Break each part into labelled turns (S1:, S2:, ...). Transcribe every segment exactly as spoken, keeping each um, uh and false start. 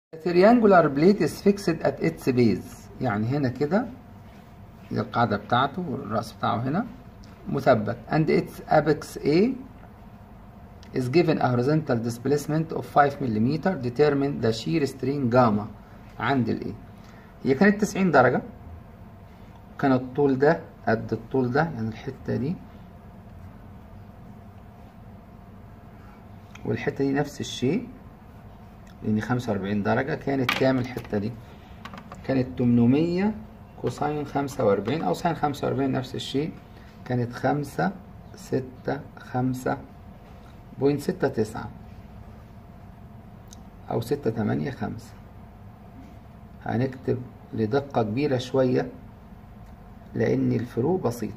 S1: triangular plate is fixed at its base. يعني هنا كده دي القاعدة بتاعته والرأس بتاعه هنا مثبت. and its apex A is given a horizontal displacement of five millimeter. determine the shear strain gamma عند ال A. هي كانت تسعين درجة، كان الطول ده قد الطول ده، يعني الحتة دي والحتة دي نفس الشيء، لأن خمسة وأربعين درجة. كانت كام الحتة دي؟ كانت تمنمية كوساين خمسة وأربعين أو ساين خمسة وأربعين نفس الشيء. كانت خمسة ستة خمسة بوينت ستة تسعة أو ستة تمانية خمسة. هنكتب لدقة كبيرة شوية لأن الفروق بسيطة.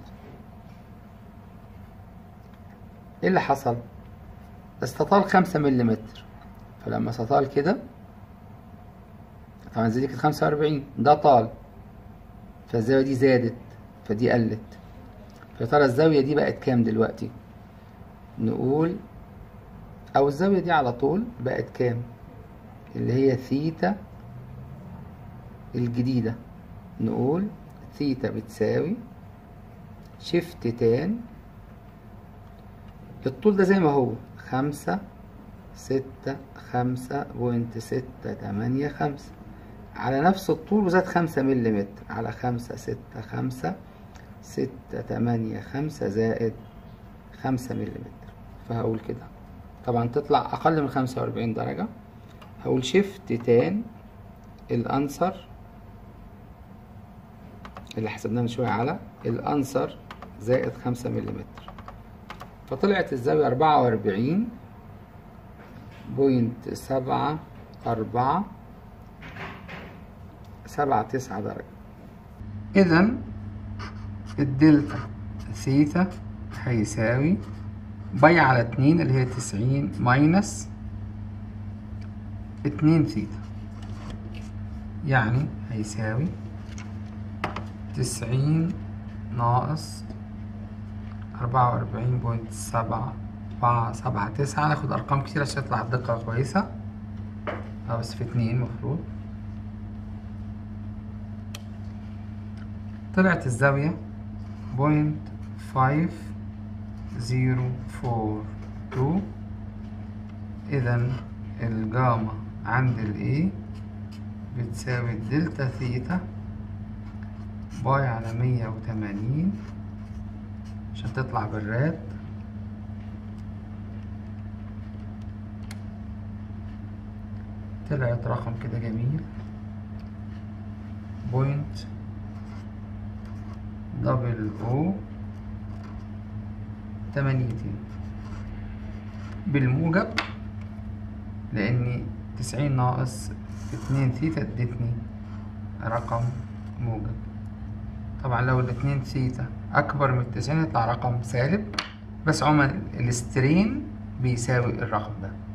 S1: إيه اللي حصل؟ استطال خمسة مليمتر، فلما استطال كده طبعا زي دي كانت خمسة وأربعين، ده طال فالزاوية دي زادت فدي قلت. فيا ترى الزاوية دي بقت كام دلوقتي؟ نقول أو الزاوية دي على طول بقت كام؟ اللي هي ثيتا الجديدة. نقول ثيتا بتساوي شيفت تان الطول ده زي ما هو خمسة ستة خمسة بوينت ستة تمانية خمسة على نفس الطول وزاد خمسة مليمتر على خمسة ستة خمسة ستة تمانية خمسة زائد خمسة مليمتر. فهقول كده طبعا تطلع أقل من خمسة وأربعين درجة. هقول شيفت تان الأنصر اللي حسبناه من شوية على الأنصر زائد خمسة مليمتر، فطلعت الزاوية أربعة وأربعين بوينت سبعة أربعة سبعة تسعة درجة. إذا الدلتا ثيتا هيساوي باي على اتنين اللي هي تسعين ماينس اتنين ثيتا، يعني هيساوي تسعين ناقص أربعة وأربعين بوينت سبعة أربعة سبعة تسعة. ناخد أرقام كتير عشان تطلع الدقة كويسة. اه بس في اتنين مفروض. طلعت الزاوية بوينت فايف زيرو فور تو. إذا الجاما عند ال A بتساوي الدلتا ثيتا باي على مية وتمانين عشان تطلع بالراد طلعت رقم كده جميل بوينت دبل او تمانيتين بالموجب، لأني تسعين ناقص اتنين ثيتا ادتني رقم موجب. طبعا لو الاتنين ثيتا أكبر من التسعين يطلع رقم سالب، بس عموما السترين بيساوي الرقم ده.